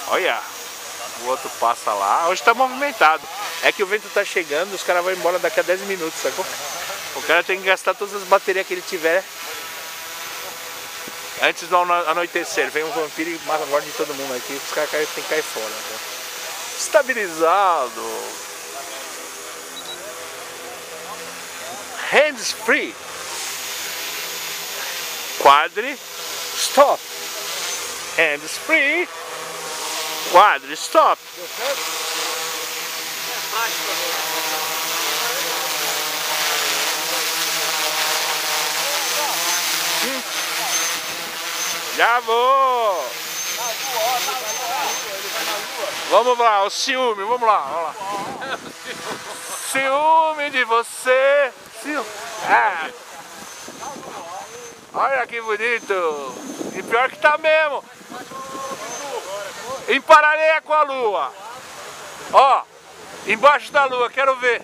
Olha, o outro passa lá. Hoje tá movimentado. É que o vento tá chegando, os caras vão embora daqui a 10 minutos, sacou? O cara tem que gastar todas as baterias que ele tiver antes do anoitecer. Vem um vampiro e mata a morte de todo mundo aqui. Os caras tem que cair fora. Né? Estabilizado. Hands free. Quadri. Stop. Hands free. Quadri. Stop. Já vou! Vamos lá, o ciúme, vamos lá. Ciúme de você. É. Olha que bonito. E pior que tá mesmo. Em paralelo com a lua. Ó, embaixo da lua, quero ver.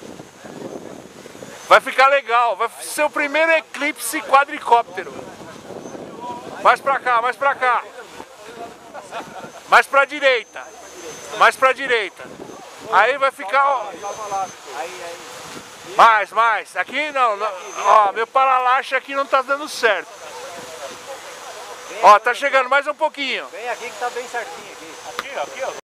Vai ficar legal, vai ser o primeiro eclipse quadricóptero. Mais pra cá, mais pra cá. Mais pra direita. Mais pra direita. Aí vai ficar... Mais. Aqui não. Ó, meu paralaxe aqui não tá dando certo. Ó, tá chegando mais um pouquinho. Vem aqui que tá bem certinho aqui. Aqui, ó.